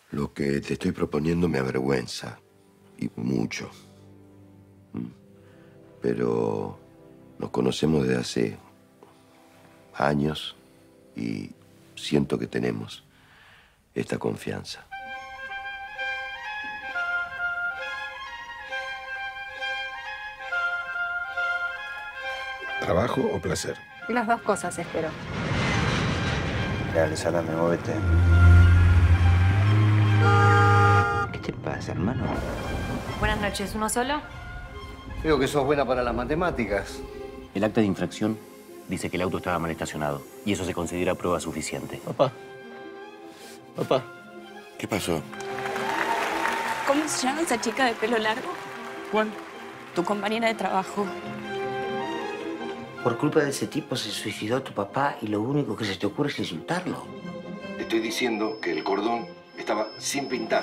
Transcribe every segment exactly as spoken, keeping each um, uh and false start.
Lo que te estoy proponiendo me avergüenza. Y mucho. Pero nos conocemos desde hace años y siento que tenemos esta confianza. ¿Trabajo o placer? Las dos cosas, espero. Dale, salame, muévete. ¿Qué te pasa, hermano? Buenas noches, ¿uno solo? Veo que sos buena para las matemáticas. El acta de infracción dice que el auto estaba mal estacionado y eso se considera prueba suficiente. Papá. Papá. ¿Qué pasó? ¿Cómo se llama esa chica de pelo largo? ¿Cuál? Tu compañera de trabajo. Por culpa de ese tipo se suicidó tu papá y lo único que se te ocurre es insultarlo. Te estoy diciendo que el cordón estaba sin pintar.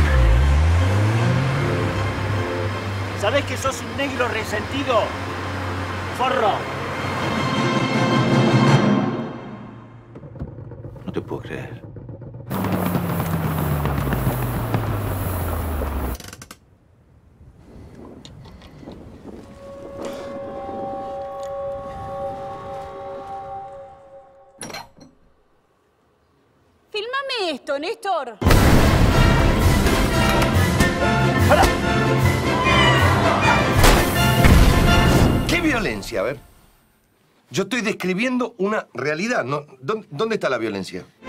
¿Sabés que sos un negro resentido? ¡Forro! No te puedo creer. Fílmame esto, Néstor. ¿Qué violencia? A ver. Yo estoy describiendo una realidad. ¿No? ¿Dónde, ¿Dónde está la violencia?